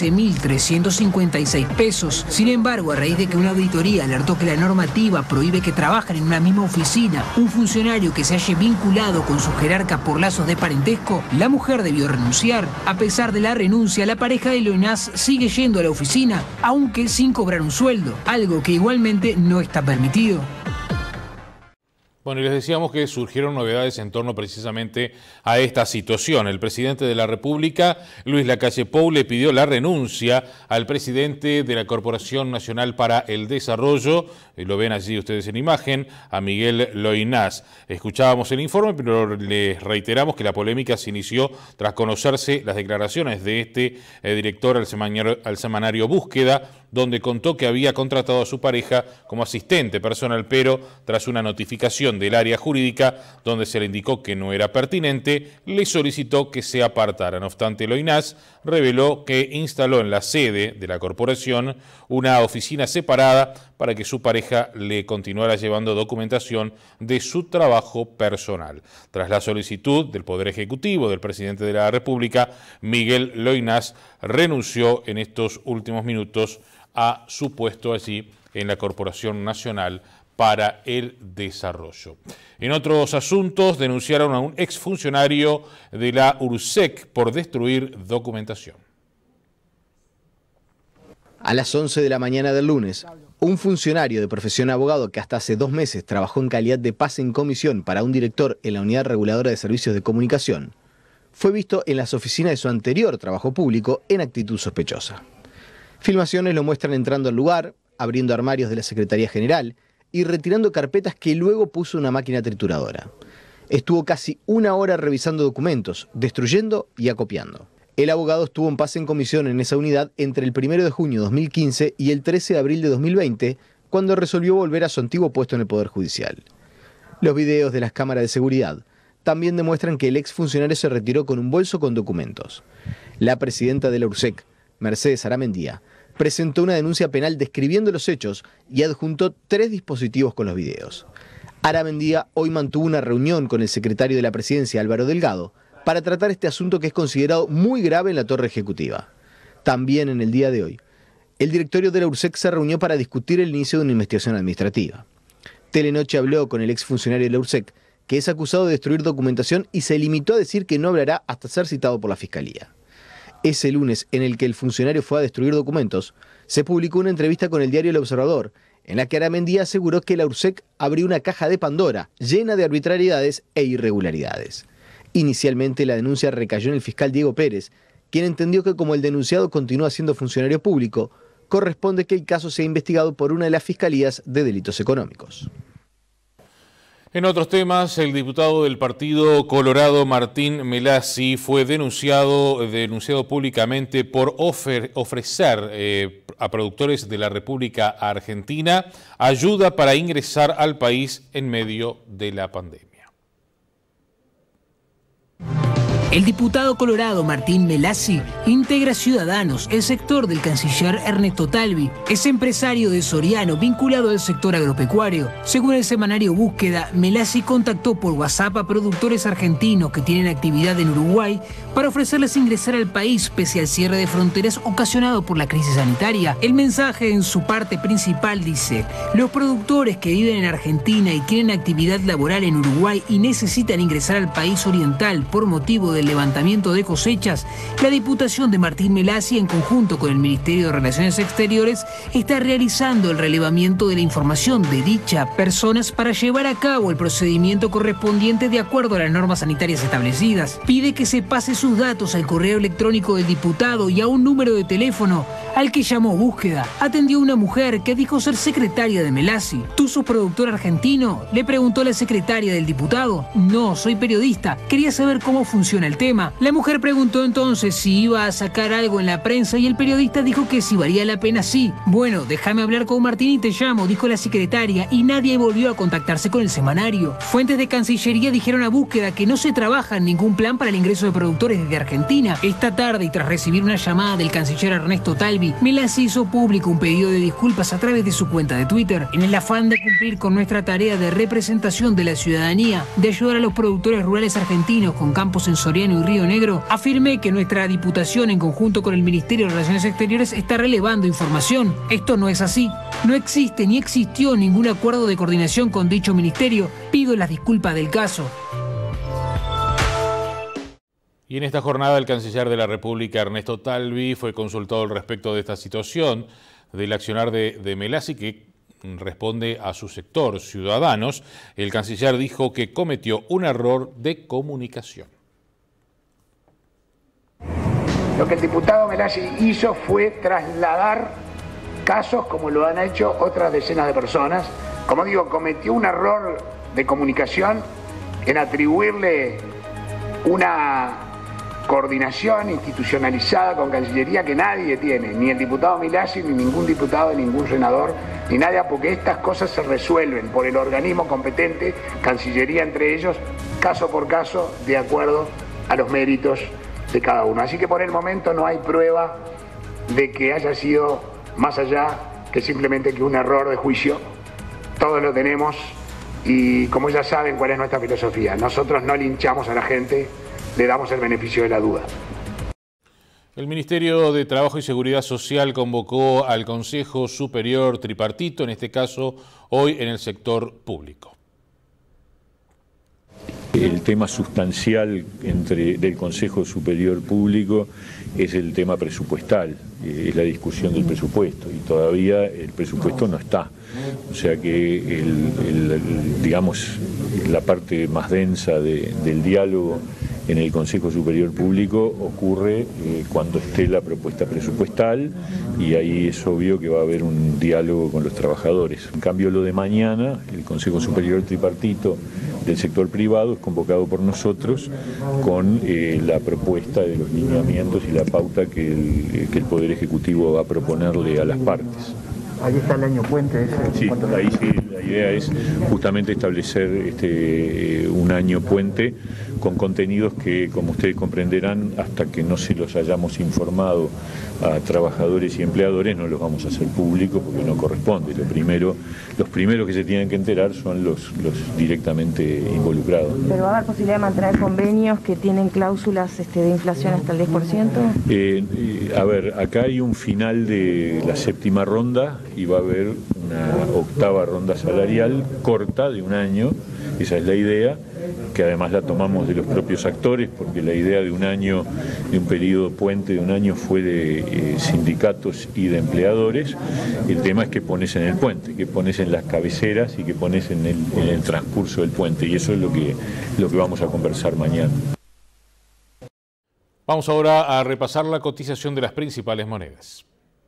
113.356 pesos. Sin embargo, a raíz de que una auditoría alertó que la normativa prohíbe que trabajen en una misma oficina un funcionario que se halle vinculado con su jerarca por lazos de parentesco, la mujer debió renunciar. A pesar de la renuncia, la pareja de Loynaz sigue yendo a la oficina, aunque sin cobrar un sueldo, algo que igualmente no está permitido. Bueno, y les decíamos que surgieron novedades en torno precisamente a esta situación. El presidente de la República, Luis Lacalle Pou, le pidió la renuncia al presidente de la Corporación Nacional para el Desarrollo, lo ven allí ustedes en imagen, a Miguel Loynaz. Escuchábamos el informe, pero les reiteramos que la polémica se inició tras conocerse las declaraciones de este director al semanario Búsqueda, donde contó que había contratado a su pareja como asistente personal, pero tras una notificación del área jurídica donde se le indicó que no era pertinente, le solicitó que se apartara. No obstante, Loynaz reveló que instaló en la sede de la corporación una oficina separada para que su pareja le continuara llevando documentación de su trabajo personal. Tras la solicitud del Poder Ejecutivo del presidente de la República, Miguel Loynaz renunció en estos últimos minutos a su puesto allí en la Corporación Nacional para el Desarrollo. En otros asuntos, denunciaron a un exfuncionario de la URSEC por destruir documentación. A las 11 de la mañana del lunes, un funcionario de profesión abogado que hasta hace 2 meses trabajó en calidad de pase en comisión para un director en la Unidad Reguladora de Servicios de Comunicación, fue visto en las oficinas de su anterior trabajo público en actitud sospechosa. Filmaciones lo muestran entrando al lugar, abriendo armarios de la Secretaría General y retirando carpetas que luego puso una máquina trituradora. Estuvo casi 1 hora revisando documentos, destruyendo y acopiando. El abogado estuvo en pase en comisión en esa unidad entre el 1 de junio de 2015 y el 13 de abril de 2020, cuando resolvió volver a su antiguo puesto en el Poder Judicial. Los videos de las cámaras de seguridad también demuestran que el exfuncionario se retiró con un bolso con documentos. La presidenta de la URSEC, Mercedes Aramendía, presentó una denuncia penal describiendo los hechos y adjuntó 3 dispositivos con los videos. Aramendía hoy mantuvo una reunión con el secretario de la Presidencia, Álvaro Delgado, para tratar este asunto que es considerado muy grave en la torre ejecutiva. También en el día de hoy, el directorio de la URSEC se reunió para discutir el inicio de una investigación administrativa. Telenoche habló con el exfuncionario de la URSEC, que es acusado de destruir documentación y se limitó a decir que no hablará hasta ser citado por la Fiscalía. Ese lunes, en el que el funcionario fue a destruir documentos, se publicó una entrevista con el diario El Observador, en la que Aramendía aseguró que la URSEC abrió una caja de Pandora llena de arbitrariedades e irregularidades. Inicialmente la denuncia recayó en el fiscal Diego Pérez, quien entendió que como el denunciado continúa siendo funcionario público, corresponde que el caso sea investigado por una de las fiscalías de delitos económicos. En otros temas, el diputado del Partido Colorado, Martín Melassi, fue denunciado públicamente por ofrecer a productores de la República Argentina ayuda para ingresar al país en medio de la pandemia. El diputado colorado Martín Melassi integra Ciudadanos, el sector del canciller Ernesto Talvi. Es empresario de Soriano vinculado al sector agropecuario. Según el semanario Búsqueda, Melassi contactó por WhatsApp a productores argentinos que tienen actividad en Uruguay para ofrecerles ingresar al país pese al cierre de fronteras ocasionado por la crisis sanitaria. El mensaje en su parte principal dice: los productores que viven en Argentina y tienen actividad laboral en Uruguay y necesitan ingresar al país oriental por motivo del levantamiento de cosechas, la Diputación de Martín Melassi, en conjunto con el Ministerio de Relaciones Exteriores, está realizando el relevamiento de la información de dichas personas para llevar a cabo el procedimiento correspondiente de acuerdo a las normas sanitarias establecidas. Pide que se pase sus datos al correo electrónico del diputado y a un número de teléfono al que llamó Búsqueda. Atendió una mujer que dijo ser secretaria de Melassi. ¿Tú sos productor argentino?, le preguntó la secretaria del diputado. No, soy periodista. Quería saber cómo funciona el tema. La mujer preguntó entonces si iba a sacar algo en la prensa y el periodista dijo que si valía la pena sí. Bueno, déjame hablar con Martín y te llamo, dijo la secretaria, y nadie volvió a contactarse con el semanario. Fuentes de Cancillería dijeron a Búsqueda que no se trabaja en ningún plan para el ingreso de productores desde Argentina. Esta tarde, y tras recibir una llamada del canciller Ernesto Talvi, Melassi hizo público un pedido de disculpas a través de su cuenta de Twitter. En el afán de cumplir con nuestra tarea de representación de la ciudadanía, de ayudar a los productores rurales argentinos con campos en Soriano y Río Negro, afirmé que nuestra Diputación, en conjunto con el Ministerio de Relaciones Exteriores, está relevando información. Esto no es así. No existe ni existió ningún acuerdo de coordinación con dicho ministerio. Pido las disculpas del caso. Y en esta jornada el canciller de la República, Ernesto Talvi, fue consultado al respecto de esta situación del accionar de Melassi, que responde a su sector, Ciudadanos. El canciller dijo que cometió un error de comunicación. Lo que el diputado Melassi hizo fue trasladar casos como lo han hecho otras decenas de personas. Como digo, cometió un error de comunicación en atribuirle una coordinación institucionalizada con Cancillería que nadie tiene, ni el diputado Melassi, ni ningún diputado, ni ningún senador, ni nadie, porque estas cosas se resuelven por el organismo competente, Cancillería entre ellos, caso por caso, de acuerdo a los méritos de cada uno. Así que por el momento no hay prueba de que haya sido más allá que simplemente que un error de juicio. Todos lo tenemos y como ya saben cuál es nuestra filosofía. Nosotros no linchamos a la gente, le damos el beneficio de la duda. El Ministerio de Trabajo y Seguridad Social convocó al Consejo Superior Tripartito, en este caso hoy en el sector público. El tema sustancial del Consejo Superior Público es el tema presupuestal, es la discusión del presupuesto y todavía el presupuesto no está. O sea que digamos, la parte más densa del diálogo en el Consejo Superior Público ocurre cuando esté la propuesta presupuestal y ahí es obvio que va a haber un diálogo con los trabajadores. En cambio, lo de mañana, el Consejo Superior Tripartito del sector privado es convocado por nosotros con la propuesta de los lineamientos y la pauta que el Poder Ejecutivo va a proponerle a las partes. Ahí está el año puente. Sí, ahí sí, la idea es justamente establecer un año puente con contenidos que, como ustedes comprenderán, hasta que no se los hayamos informado a trabajadores y empleadores, no los vamos a hacer públicos porque no corresponde. Los primeros que se tienen que enterar son los directamente involucrados. ¿Pero va a haber posibilidad de mantener convenios que tienen cláusulas de inflación hasta el 10%? A ver, acá hay un final de la séptima ronda y va a haber una octava ronda salarial corta de un año, esa es la idea, que además la tomamos de los propios actores, porque la idea de un año, de un periodo puente de un año, fue de sindicatos y de empleadores. El tema es qué pones en el puente, qué pones en las cabeceras y qué pones en el transcurso del puente, y eso es lo que vamos a conversar mañana. Vamos ahora a repasar la cotización de las principales monedas.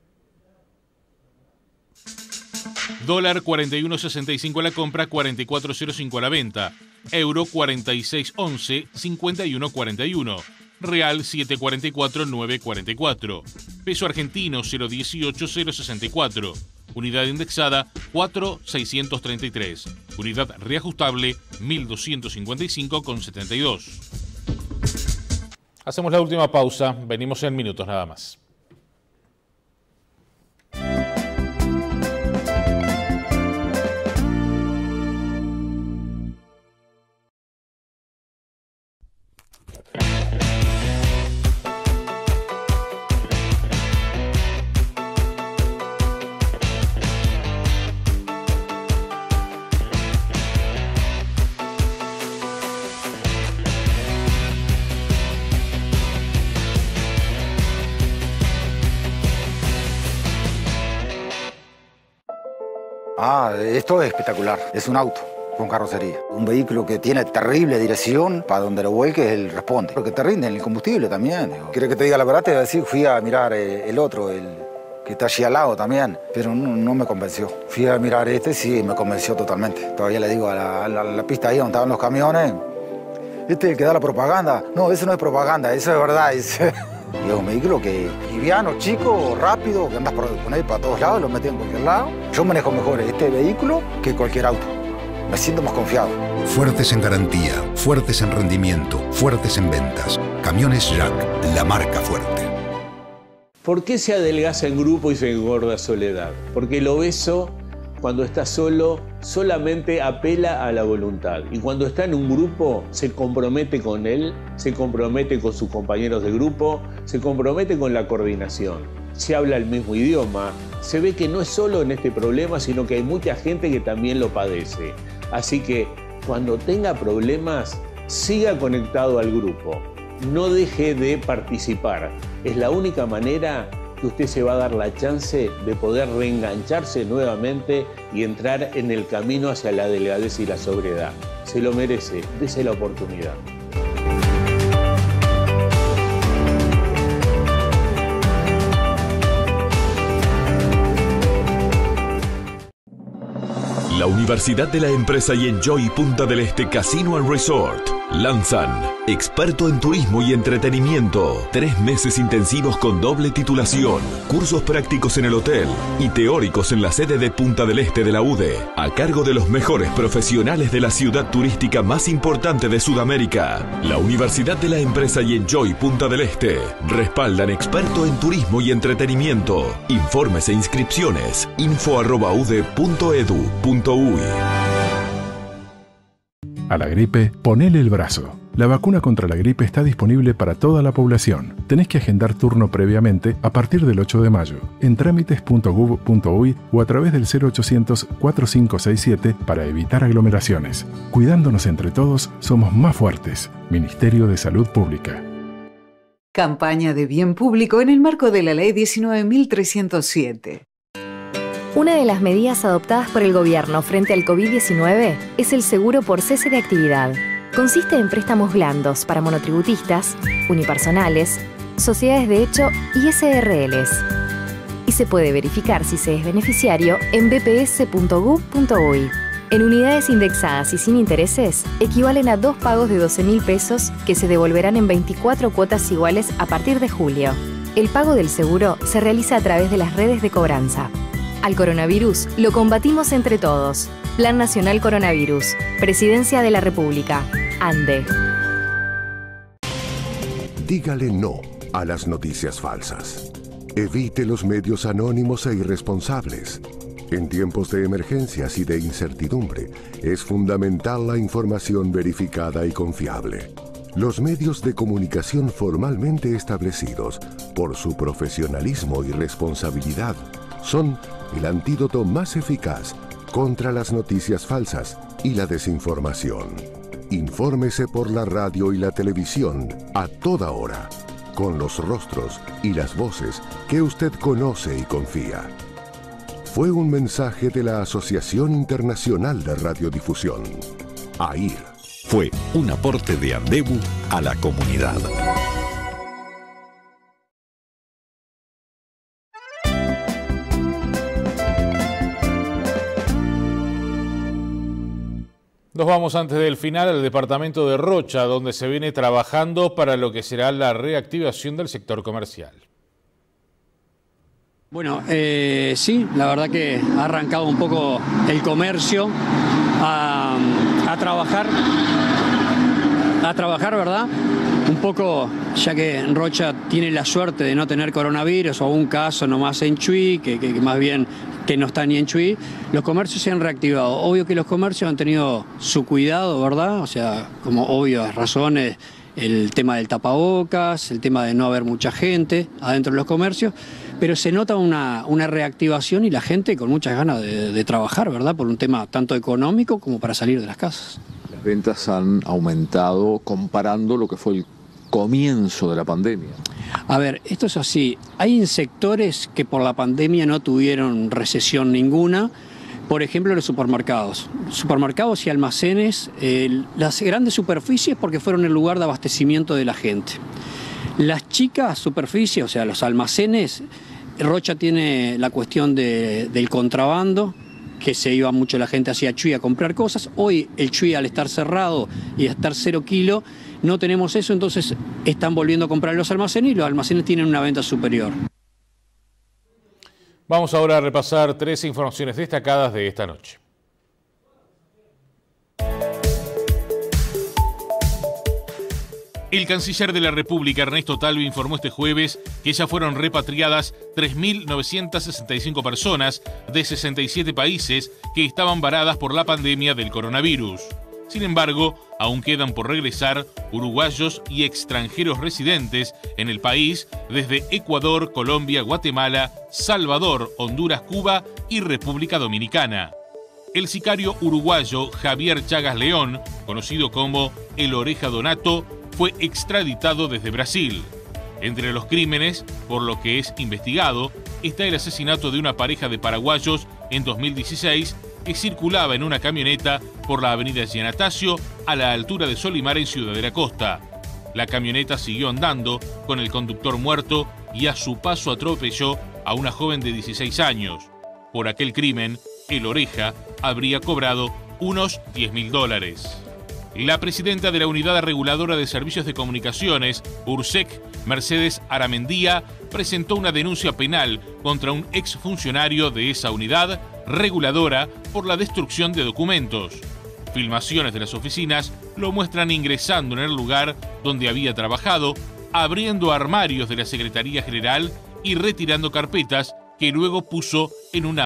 Dólar 41.65 a la compra, 44.05 a la venta. Euro 46.11, 51.41. Real 7.44, 9.44. Peso argentino 0.18, 0.64. Unidad indexada 4.633. Unidad reajustable 1.255,72. Hacemos la última pausa, venimos en minutos nada más. Esto es espectacular. Es un auto con carrocería. Un vehículo que tiene terrible dirección, para donde lo vuelques él responde. Porque te rinde en el combustible también. ¿Quieres que te diga la verdad? Te voy a decir, fui a mirar el otro, el que está allí al lado también, pero no me convenció. Fui a mirar este, sí, me convenció totalmente. Todavía le digo a la pista ahí donde estaban los camiones, este es el que da la propaganda. No, eso no es propaganda, eso es verdad. Es un vehículo que liviano, chico, rápido, que andas con él para todos lados, lo metes en cualquier lado. Yo manejo mejor este vehículo que cualquier auto. Me siento más confiado. Fuertes en garantía, fuertes en rendimiento, fuertes en ventas. Camiones Jack, la marca fuerte. ¿Por qué se adelgaza en grupo y se engorda soledad? Porque el obeso, cuando está solo, solamente apela a la voluntad. Y cuando está en un grupo, se compromete con él, se compromete con sus compañeros de grupo, se compromete con la coordinación. Se habla el mismo idioma. Se ve que no es solo en este problema, sino que hay mucha gente que también lo padece. Así que cuando tenga problemas, siga conectado al grupo. No deje de participar. Es la única manera que usted se va a dar la chance de poder reengancharse nuevamente y entrar en el camino hacia la delgadez y la sobriedad. Se lo merece, dése la oportunidad. La Universidad de la Empresa y Enjoy Punta del Este Casino and Resort lanzan Experto en Turismo y Entretenimiento. 3 meses intensivos con doble titulación, cursos prácticos en el hotel y teóricos en la sede de Punta del Este de la UDE, a cargo de los mejores profesionales de la ciudad turística más importante de Sudamérica. La Universidad de la Empresa y Enjoy Punta del Este respaldan Experto en Turismo y Entretenimiento. Informes e inscripciones info@ude.edu.uy. A la gripe, ponele el brazo. La vacuna contra la gripe está disponible para toda la población. Tenés que agendar turno previamente a partir del 8 de mayo en trámites.gov.uy o a través del 0800 4567 para evitar aglomeraciones. Cuidándonos entre todos, somos más fuertes. Ministerio de Salud Pública. Campaña de bien público en el marco de la Ley 19.307. Una de las medidas adoptadas por el gobierno frente al COVID-19 es el seguro por cese de actividad. Consiste en préstamos blandos para monotributistas, unipersonales, sociedades de hecho y SRLs. Y se puede verificar si se es beneficiario en bps.gov.uy. En unidades indexadas y sin intereses, equivalen a 2 pagos de 12.000 pesos que se devolverán en 24 cuotas iguales a partir de julio. El pago del seguro se realiza a través de las redes de cobranza. Al coronavirus lo combatimos entre todos. Plan Nacional Coronavirus. Presidencia de la República. ANDE. Dígale no a las noticias falsas. Evite los medios anónimos e irresponsables. En tiempos de emergencias y de incertidumbre, es fundamental la información verificada y confiable. Los medios de comunicación formalmente establecidos, por su profesionalismo y responsabilidad, son el antídoto más eficaz contra las noticias falsas y la desinformación. Infórmese por la radio y la televisión a toda hora, con los rostros y las voces que usted conoce y confía. Fue un mensaje de la Asociación Internacional de Radiodifusión, AIR. Fue un aporte de Andebu a la comunidad. Nos vamos antes del final al departamento de Rocha, donde se viene trabajando para lo que será la reactivación del sector comercial. Bueno, sí, la verdad que ha arrancado un poco el comercio a trabajar, ¿verdad? Un poco, ya que Rocha tiene la suerte de no tener coronavirus o un caso nomás en Chuy, que más bien que no está ni en Chuy, los comercios se han reactivado. Obvio que los comercios han tenido su cuidado, ¿verdad? O sea, como obvias razones, el tema del tapabocas, el tema de no haber mucha gente adentro de los comercios, pero se nota una reactivación y la gente con muchas ganas de trabajar, ¿verdad? Por un tema tanto económico como para salir de las casas. Las ventas han aumentado comparando lo que fue el comienzo de la pandemia. A ver, esto es así. Hay sectores que por la pandemia no tuvieron recesión ninguna. Por ejemplo, los supermercados. Supermercados y almacenes, las grandes superficies porque fueron el lugar de abastecimiento de la gente. Las chicas superficies, o sea, los almacenes, Rocha tiene la cuestión del contrabando, que se iba mucho la gente hacia Chuy a comprar cosas. Hoy el Chuy, al estar cerrado y estar 0 kilo, no tenemos eso, entonces están volviendo a comprar los almacenes y los almacenes tienen una venta superior. Vamos ahora a repasar 3 informaciones destacadas de esta noche. El canciller de la República, Ernesto Talvi, informó este jueves que ya fueron repatriadas 3.965 personas de 67 países que estaban varadas por la pandemia del coronavirus. Sin embargo, aún quedan por regresar uruguayos y extranjeros residentes en el país desde Ecuador, Colombia, Guatemala, Salvador, Honduras, Cuba y República Dominicana. El sicario uruguayo Javier Chagas León, conocido como El Oreja Donato, fue extraditado desde Brasil. Entre los crímenes, por lo que es investigado, está el asesinato de una pareja de paraguayos en 2016 que circulaba en una camioneta por la avenida Giannatasio a la altura de Solimar en Ciudad de la Costa. La camioneta siguió andando con el conductor muerto y a su paso atropelló a una joven de 16 años. Por aquel crimen, El Oreja habría cobrado unos $10.000. La presidenta de la Unidad Reguladora de Servicios de Comunicaciones, URSEC, Mercedes Aramendía, presentó una denuncia penal contra un exfuncionario de esa unidad reguladora por la destrucción de documentos. Filmaciones de las oficinas lo muestran ingresando en el lugar donde había trabajado, abriendo armarios de la Secretaría General y retirando carpetas que luego puso en una